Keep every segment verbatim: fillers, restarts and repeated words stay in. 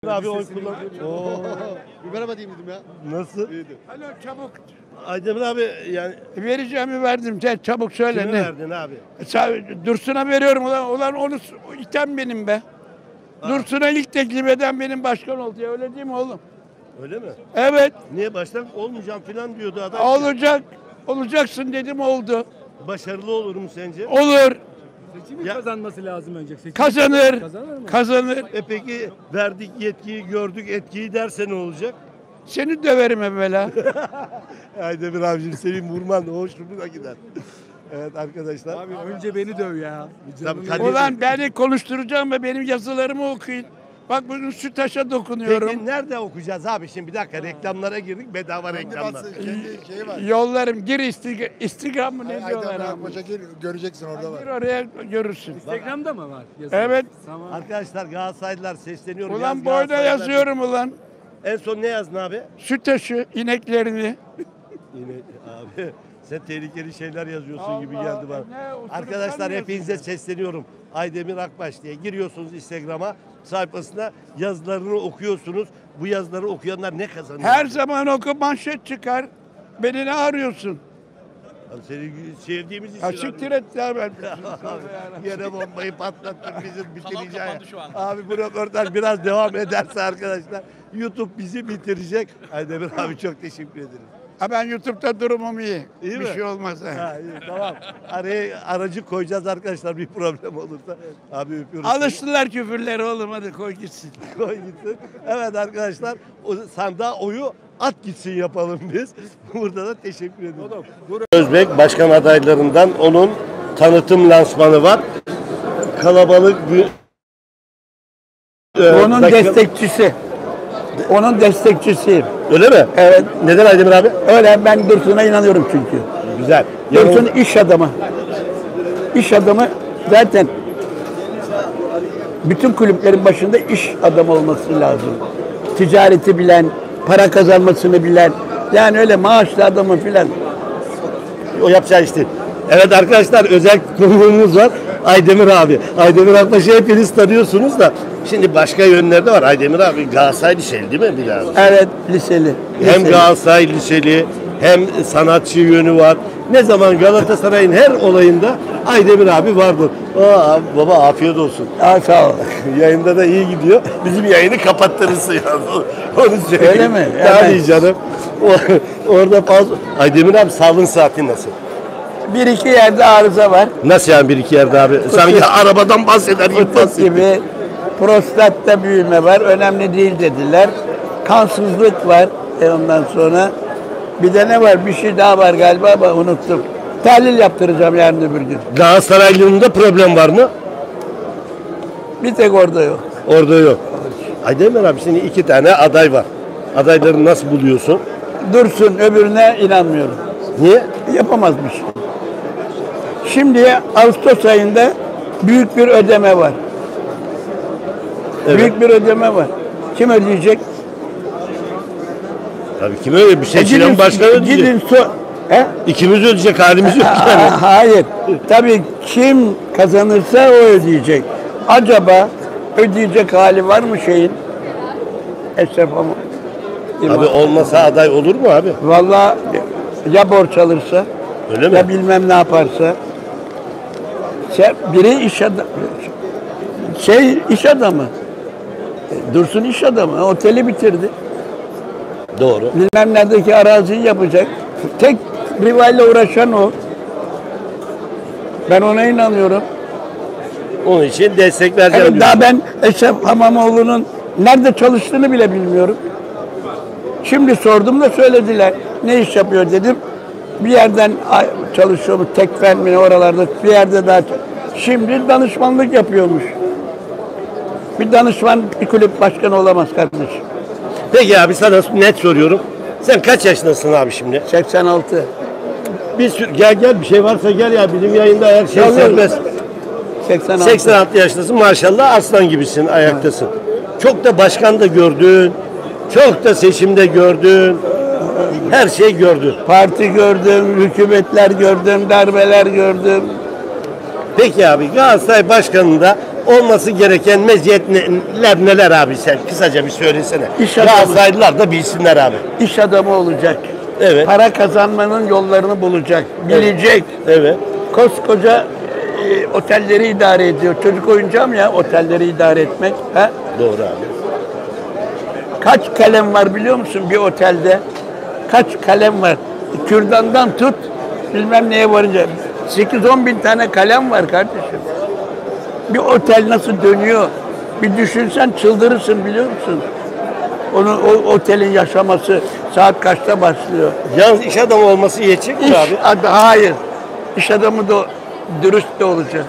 Abi oy kullan. Oo. Bir merhaba diyeyim dedim ya. Nasıl? İyiydi. Alo çabuk. Aydemir abi yani Vereceğimi verdim. Sen çabuk söyle kime ne? verdin abi? Sa- Dursun'a veriyorum ulan. Ulan onu s- iten benim be. Dursun'a ilk teklif eden benim başkan oldu ya. Öyle değil mi oğlum? Öyle mi? Evet. Niye baştan olmayacağım falan diyordu adam. Olacak. Olacaksın dedim oldu. Başarılı olur mu sence? Olur. Seçimi Ya- kazanması lazım önce. Seçimi Kazanır. Kazanır mı? Kazanır. E peki verdik yetkiyi, gördük etkiyi derse ne olacak? Seni döverim evvela. Aydemir abicim senin vurman hoşuma gider. Evet arkadaşlar. Abi önce beni döv ya. Bir Tabii, canını- Kadir- Ulan beni konuşturacağım ve benim yazılarımı okuyun. Bak bugün şu taşa dokunuyorum. Peki nerede okuyacağız abi? Şimdi bir dakika reklamlara girdik bedava Kendi reklamlar. bası, kendi şeyi var. Yollarım gir Instagram, Instagram mı ne diyorlar Aydan abi? Akbaş'a gir, göreceksin orada Gir var. oraya görürsün. Instagram'da mı var? Yazılı? Evet. Tamam. Arkadaşlar Galatasaraylılar sesleniyorum. Ulan Yaz boyda Galatasaraylılar- yazıyorum ulan. En son ne yazdın abi? Süt taşı, ineklerini. Yine abi sen tehlikeli şeyler yazıyorsun Allah, gibi geldi bana. ne, oturup Arkadaşlar sen hepinize sesleniyorum. Aydemir Akbaş diye giriyorsunuz Instagram'a sayfasına yazılarını okuyorsunuz. Bu yazıları okuyanlar ne kazanıyor? Her zaman oku manşet çıkar. Beni ne arıyorsun? Abi seni sevdiğimiz için. Ya siktir et ya ben. Abi, yere bombayı patlattın bizi bitireceğiz. Abi bu röportaj biraz devam ederse arkadaşlar YouTube bizi bitirecek. Aydemir abi çok teşekkür ederim. Ha ben YouTube'da durumum iyi. İyi bir mi? şey olmaz. ha. Ha, iyi, tamam. Araya aracı koyacağız arkadaşlar bir problem olursa. Abi öpüyoruz. Alıştılar küfürleri oğlum hadi koy gitsin. Koy gitsin. Evet arkadaşlar o sandığa oyu at gitsin yapalım biz. Burada da teşekkür ediyorum. Özbek başkan adaylarından onun tanıtım lansmanı var. Kalabalık bir Ee, Onun dakika- destekçisi. Onun destekçisiyim. Öyle mi? Evet. Neden Aydemir abi? Öyle ben Dursun'a inanıyorum çünkü. Güzel. Dursun iş adamı. İş adamı zaten bütün kulüplerin başında iş adamı olması lazım. Ticareti bilen, para kazanmasını bilen, yani öyle maaşlı adamı filan. O yapacağı işte. Evet arkadaşlar özel konuğumuz var. Aydemir abi. Aydemir Akbaş'ı hepiniz tanıyorsunuz da. Şimdi başka yönleri de var. Aydemir abi Galatasaray Liseli değil mi biraz? Evet, liseli. Hem liseli. Galatasaray Liseli hem sanatçı yönü var. Ne zaman Galatasaray'ın her olayında Aydemir abi vardır. Aa, baba afiyet olsun. Aa, sağ ol. Yayında da iyi gidiyor. Bizim yayını kapattırırsın ya. Onu söyleyeyim. Öyle mi? Tabii Evet. canım. O- Orada fazla. Aydemir abi sağlığın saati nasıl? Bir iki yerde arıza var. Nasıl yani bir iki yerde abi? Sanki arabadan bahseder gibi Fıtık bahsediyor. gibi. Prostatta büyüme var. Önemli değil dediler. Kansızlık var. E ondan sonra bir de ne var? Bir şey daha var galiba ama unuttum. Tahlil yaptıracağım yarın öbür gün. Galatasaraylılığında problem var mı? Bir tek orada yok. Orada yok. Aydemir abi şimdi iki tane aday var. Adayları nasıl buluyorsun? Dursun öbürüne inanmıyorum. Niye? Yapamazmış. Şimdi Ağustos ayında büyük bir ödeme var. Evet. Büyük bir ödeme var. Kim ödeyecek? Tabii kim öyle bir E seçilen başkan ödeyecek. Gidin so He? İkimiz ödeyecek halimiz yok yani. Aa, hayır. Tabii kim kazanırsa o ödeyecek. Acaba ödeyecek hali var mı şeyin? Eşref ama. Abi olmasa aday olur mu abi? Vallahi ya borç alırsa Öyle mi? ya bilmem ne yaparsa. Şey, biri iş adamı. Şey iş adamı. Dursun iş adamı. Oteli bitirdi. Doğru. Bilmem neredeki araziyi yapacak. Tek rivayla uğraşan o. Ben ona inanıyorum. Onun için destek vereceğim Evet, daha ben Eşref Hamamoğlu'nun nerede çalıştığını bile bilmiyorum. Şimdi sordum da söylediler. Ne iş yapıyor dedim. Bir yerden çalışıyor mu? Tekfen mi oralarda bir yerde daha. Şimdi danışmanlık yapıyormuş. Bir danışman bir kulüp başkanı olamaz kardeşim. Peki abi sana net soruyorum. Sen kaç yaşındasın abi şimdi? seksen altı. Bir sürü, gel gel bir şey varsa gel ya bizim yayında her şey Gel, serbest. seksen altı. seksen altı yaşındasın maşallah aslan gibisin ayaktasın. Çok da başkan da gördün. Çok da seçimde gördün. Her şey gördün. Parti gördüm, hükümetler gördüm, darbeler gördüm. Peki abi Galatasaray Başkanı'nda olması gereken meziyetler neler abi sen? Kısaca bir söylesene. İş adamı. Galatasaraylılar da bilsinler abi. İş adamı olacak. Evet. Para kazanmanın yollarını bulacak. Bilecek. Evet. Koskoca e, otelleri idare ediyor. Çocuk oyuncağı mı ya otelleri idare etmek? Ha? Doğru abi. Kaç kalem var biliyor musun bir otelde? Kaç kalem var? Kürdandan tut bilmem neye varınca. sekiz on bin tane kalem var kardeşim. Bir otel nasıl dönüyor? Bir düşünsen çıldırırsın biliyor musun? Onun o otelin yaşaması saat kaçta başlıyor? Yalnız iş adamı olması yetecek mi İş abi? adı, hayır. İş adamı da dürüst de olacak.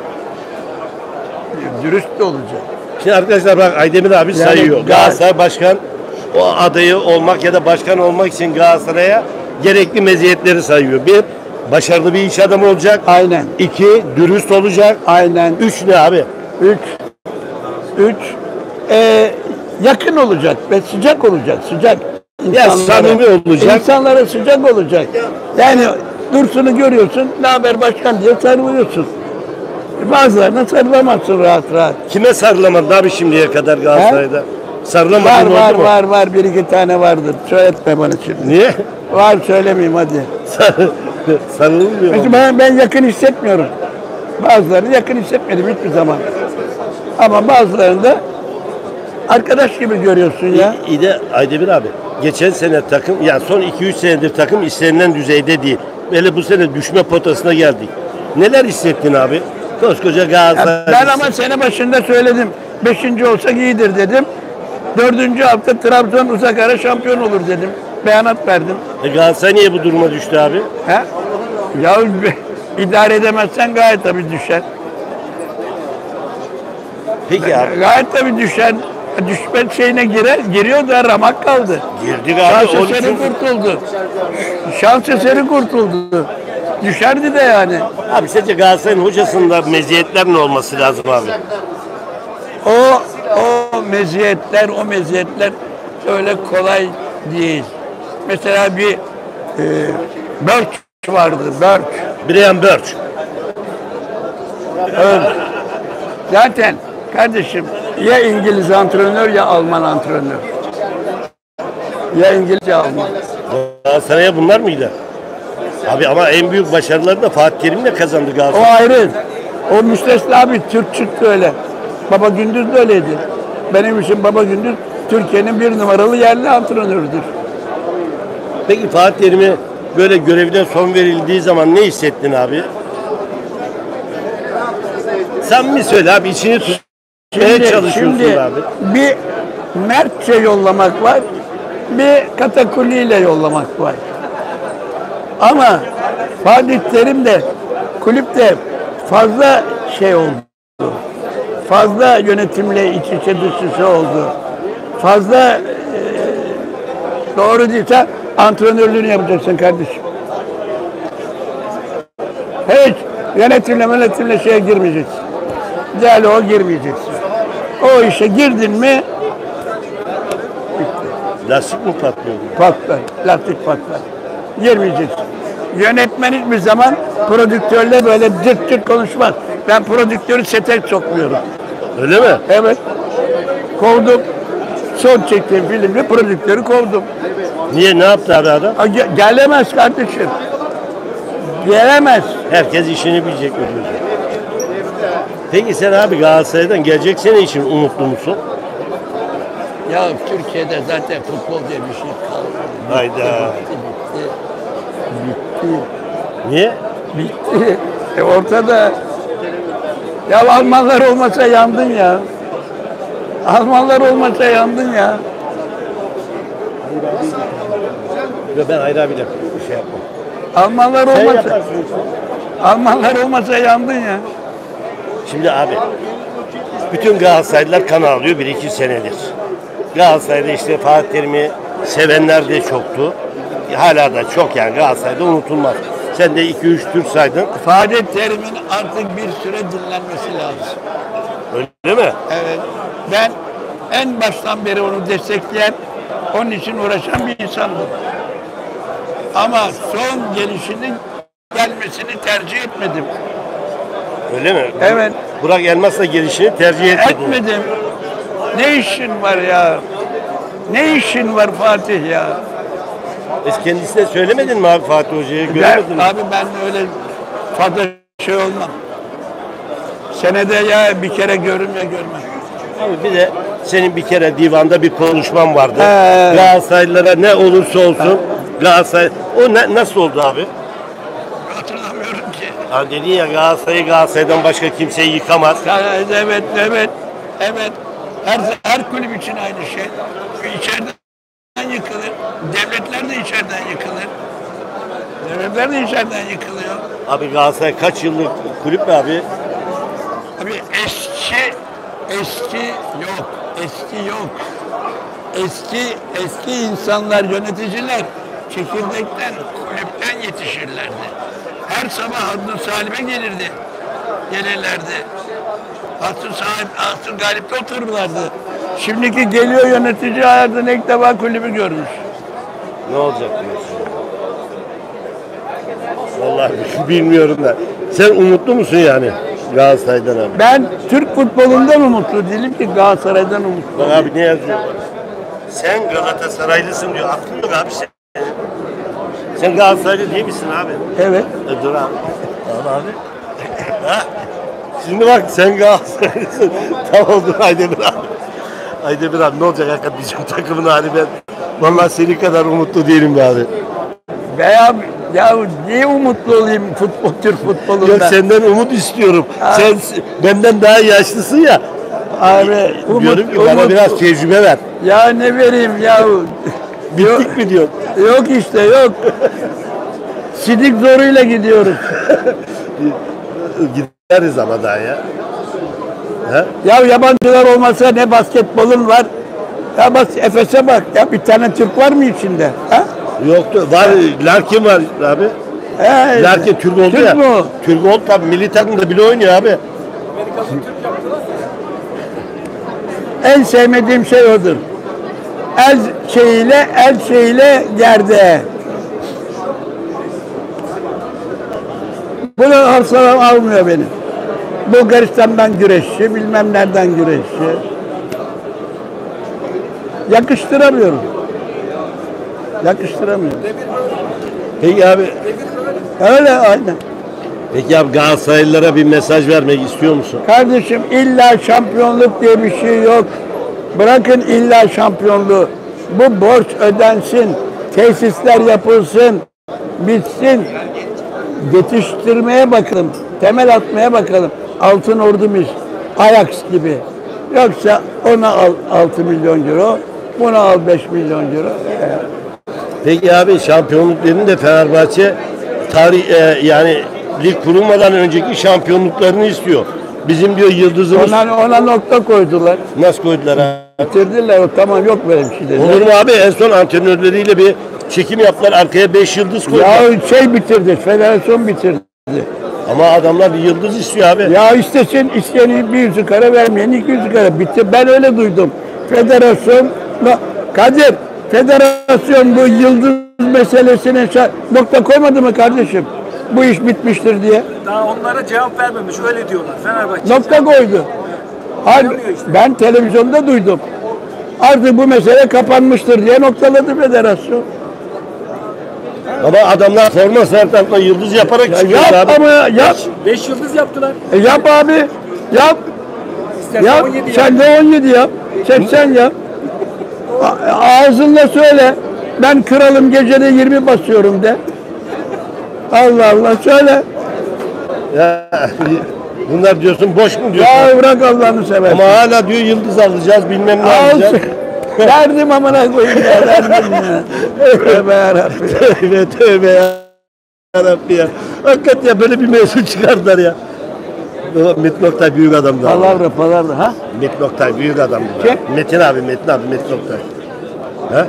Dürüst de olacak. Şimdi arkadaşlar bak Aydemir abi Yani sayıyor. Gal- Galatasaray başkan o adayı olmak ya da başkan olmak için Galatasaray'a gerekli meziyetleri sayıyor. Bir, başarılı bir iş adamı olacak. Aynen. İki, dürüst olacak. Aynen. Üç ne abi? Üç. Üç. Ee, yakın olacak ve sıcak olacak. Sıcak. Ya İnsanlara- samimi olacak. İnsanlara sıcak olacak. Yani Dursun'u görüyorsun, ne haber başkan diye sarılıyorsun. Bazılarına sarılamazsın rahat rahat. Kime sarılamadın abi şimdiye kadar Galatasaray'da? Sarılamadın Var oldu var mu? var var bir iki tane vardır. Söyletme bana şimdi. Niye? Var söylemeyeyim hadi. Sarılmıyor mu? Mesela ben, ben yakın hissetmiyorum. Bazılarını yakın hissetmedim hiçbir zaman. Ama bazılarını da arkadaş gibi görüyorsun ya. İyi de Aydemir abi geçen sene takım yani son iki üç senedir takım istenilen düzeyde değil. Böyle bu sene düşme potasına geldik. Neler hissettin abi? Koskoca Ya Galatasaray. ben ama sene başında söyledim. Beşinci olsak iyidir dedim. Dördüncü hafta Trabzon uzak ara şampiyon olur dedim. Beyanat verdim. E Galatasaray niye bu duruma düştü abi? He? Ya idare edemezsen gayet tabii düşer. Peki abi. Gayet tabii düşer. Düşme şeyine girer, giriyor da ramak kaldı. Girdik abi. Şans onun eseri için- kurtuldu. Şans eseri kurtuldu. Düşerdi de yani. Abi sence Galatasaray'ın hocasında meziyetler ne olması lazım abi? O o meziyetler, o meziyetler öyle kolay değil. Mesela bir e, Birch vardı, Birch. Brian Birch. Öyle. Zaten kardeşim ya İngiliz antrenör ya Alman antrenör. Ya İngiliz ya Alman. Galatasaray'a bunlar mıydı? Abi ama en büyük başarıları da Fatih Terim'le kazandı O Galatasaray. ayrı. O müstesna bir Türk çıktı öyle. Baba Gündüz de öyleydi. Benim için Baba Gündüz Türkiye'nin bir numaralı yerli antrenörüdür. Peki Fatih Terim'e böyle görevine son verildiği zaman ne hissettin abi? Sen mi söyle abi içini tutmaya çalışıyorsun şimdi abi. bir mertçe yollamak var, bir katakulliyle yollamak var. Ama Fatih Terim de kulüpte fazla şey oldu. Fazla yönetimle iç içe dış içe oldu. Fazla e, doğru değilse antrenörlüğünü yapacaksın kardeşim. Hiç yönetimle yönetimle şeye girmeyeceksin. Diyaloğa girmeyeceksin. O işe girdin mi Lastik mi patlıyor? patlar, lastik patlar. Girmeyeceksin. Yönetmen hiçbir zaman prodüktörle böyle cırt cırt konuşmaz. Ben prodüktörü sete sokmuyorum. Öyle mi? Evet. Kovdum. Son çektiğim filmde prodüktörü kovdum. Niye ne yaptı abi adam? Ha, ge- gelemez kardeşim. Gelemez. Herkes işini bilecek mi diyorsun? Peki sen abi Galatasaray'dan gelecek sene için umutlu musun? Ya Türkiye'de zaten futbol diye bir şey kalmadı. Hayda. Bitti, bitti. Bitti. Niye? Bitti. E ortada. Ya Almanlar olmasa yandın ya. Almanlar olmasa yandın ya. Ve ben Hayri abiyle bir şey yapmam. Almanlar Sen olmasa. yaparsın. Almanlar olmasa yandın ya. Şimdi abi bütün Galatasaraylılar kan ağlıyor bir iki senedir. Galatasaray'da işte Fatih Terim'i sevenler de çoktu. Hala da çok yani Galatasaray'da unutulmaz. Sen de iki üç Türk saydın. Fatih Terim'in artık bir süre dinlenmesi lazım. Öyle mi? Evet. Ben en baştan beri onu destekleyen, onun için uğraşan bir insandım. Ama son gelişinin gelmesini tercih etmedim. Öyle mi? Evet. Burak Elmas'la gelişini tercih etmedin. Etmedim. Ne işin var ya? Ne işin var Fatih ya? E kendisine söylemedin mi abi Fatih Hoca'ya? Ben, Görmedin mi? abi ben öyle fazla şey olmam. Senede ya bir kere görüm ya görmem. Abi bir de senin bir kere divanda bir konuşman vardı. Ee. Galatasaraylılara ne olursa olsun Galatasaray... O ne, nasıl oldu abi? Hatırlamıyorum ki. Ha dedin ya Galatasaray'ı Galatasaray'dan başka kimseyi yıkamaz. Ya, evet, evet, evet. Her, her kulüp için aynı şey. İçeriden yıkılır. Devletler de içeriden yıkılır. Devletler de içeriden yıkılıyor. Abi Galatasaray kaç yıllık kulüp mü abi? Abi eski, eski yok, eski yok. Eski, eski insanlar, yöneticiler çekirdekten, kulüpten yetişirlerdi. Her sabah Hattı Salim'e gelirdi, gelirlerdi. Hattı Salim, Hattı Galip'te otururlardı. Şimdiki geliyor yönetici hayatında ilk defa kulübü görmüş. Ne olacak diyorsun? Vallahi bilmiyorum da. Sen umutlu musun yani Galatasaray'dan abi? Ben Türk futbolundan umutlu değilim ki Galatasaray'dan umutlu. Bak abi ne yazıyor? Sen Galatasaraylısın diyor. Aklın yok abi sen. Sen Galatasaraylı değil misin abi? Evet. E, dur abi. Tamam abi. Ha? Şimdi bak sen Galatasaraylısın. Tamam dur Aydemir abi. Aydemir abi ne olacak hakikaten bizim takımın hali ben. Vallahi senin kadar umutlu değilim be abi. Veya ya niye umutlu olayım futbol, Türk futbolundan? Yok senden umut istiyorum. Abi. Sen benden daha yaşlısın ya. Abi umut, Diyorum ki bana umut- biraz tecrübe ver. Ya ne vereyim ya? Bittik mi diyor. Yok işte yok. Sidik zoruyla gidiyoruz. Gideriz ama daha ya. He? Ya yabancılar olmasa ne basketbolun var. Ya bak Efes'e bak. Ya bir tane Türk var mı içinde? Ha? Yoktu. Var. Larkin var abi. He, Larkin Türk oldu Türk ya. mü o? Türk oldu tabii. Milli takımda bile oynuyor abi. En sevmediğim şey odur. El şeyiyle, el şeyiyle gerde. Bunu arsalam almıyor beni. Bulgaristan'dan güreşçi, bilmem nereden güreşçi. Yakıştıramıyorum. Yakıştıramıyorum. Peki abi. Öyle aynen. Peki abi Galatasaraylılara bir mesaj vermek istiyor musun? Kardeşim illa şampiyonluk diye bir şey yok. Bırakın illa şampiyonluğu. Bu borç ödensin. Tesisler yapılsın. Bitsin. Yetiştirmeye bakalım. Temel atmaya bakalım. Altın ordumuz. Ajax gibi. Yoksa ona al altı milyon euro. Buna al beş milyon euro. Peki abi şampiyonluk dedin de Fenerbahçe tarih e, yani lig kurulmadan önceki şampiyonluklarını istiyor. Bizim diyor yıldızımız Ona, ona nokta koydular. nasıl koydular abi? Bitirdiler. O tamam yok böyle bir şey dedi. Olur mu abi? En son antrenörleriyle bir çekim yaptılar. Arkaya beş yıldız koydular. Ya şey bitirdi. Federasyon bitirdi. Ama adamlar bir yıldız istiyor abi. Ya istesin, isteyeni bir yüzü kara vermeyen iki yüzü kara. Bitti. Ben öyle duydum. Federasyon, Kadir, federasyon bu yıldız meselesine şa- nokta koymadı mı kardeşim? Bu iş bitmiştir diye. Daha onlara cevap vermemiş. Öyle diyorlar. Fenerbahçe. Nokta koydu. Hayır, ben televizyonda duydum. Artık bu mesele kapanmıştır diye noktaladı federasyon. Ama adamlar forma sertlatma yıldız yaparak Ya çıkıyor yap abi. ama yap. beş yıldız yaptılar. E yap abi. Yap. İstersen Yap. on yedi Sen de on yedi yap. seksen yap. A- Ağzınla söyle. Ben kralım gecede yirmi basıyorum de. Allah Allah söyle. Ya, bunlar diyorsun boş mu diyorsun? Ya bırak Allah'ını seversen. Ama hala diyor yıldız alacağız bilmem ne Al. alacağız. Verdim amına koyayım ya. Verdim ya. Tövbe yarabbim. tövbe tövbe ya. Rabbi ya. Hakikaten ya böyle bir mevzu çıkardılar ya. Metin Oktay büyük adamdı. abi. Palavra palavra ha. Metin Oktay büyük adamdı. Kim? Metin abi Metin abi Metin Oktay. Ha?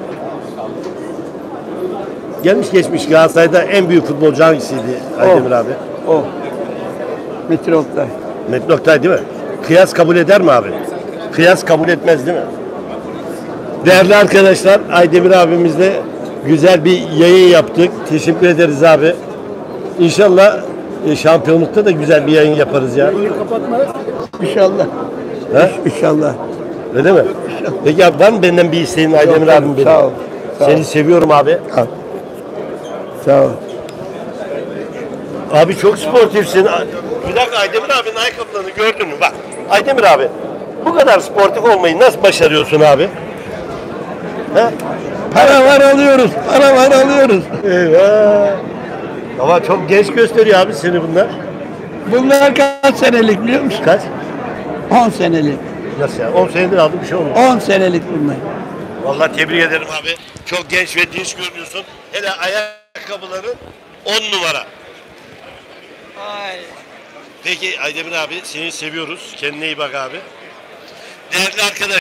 Gelmiş geçmiş Galatasaray'da en büyük futbolcu hangisiydi Aydemir abi? O. Metin Oktay. Metin Oktay değil mi? Kıyas kabul eder mi abi? Kıyas kabul etmez değil mi? Değerli arkadaşlar, Aydemir abimizle güzel bir yayın yaptık. Teşekkür ederiz abi. İnşallah e, şampiyonlukta da güzel bir yayın yaparız ya. İnşallah. He? İnşallah. Öyle mi? Peki abi var mı benden bir isteğin Aydemir Yok, abim benim? sağ ol, sağ Seni ol. seviyorum abi. Al. Sağ ol. Abi çok sportifsin. Bir dakika Aydemir abinin ayakkabılarını gördün mü? Bak Aydemir abi bu kadar sportif olmayı nasıl başarıyorsun abi? He? Para var alıyoruz. Para var alıyoruz. Eyvah. Ama çok genç gösteriyor abi seni bunlar. Bunlar kaç senelik biliyor musun? Kaç? on senelik. Nasıl ya? on senedir aldım bir şey olmuyor. on senelik bunlar. Vallahi tebrik ederim abi. Çok genç ve dinç görünüyorsun. Hele ayakkabıların on numara. Peki Aydemir abi seni seviyoruz. Kendine iyi bak abi. Değerli arkadaşlar.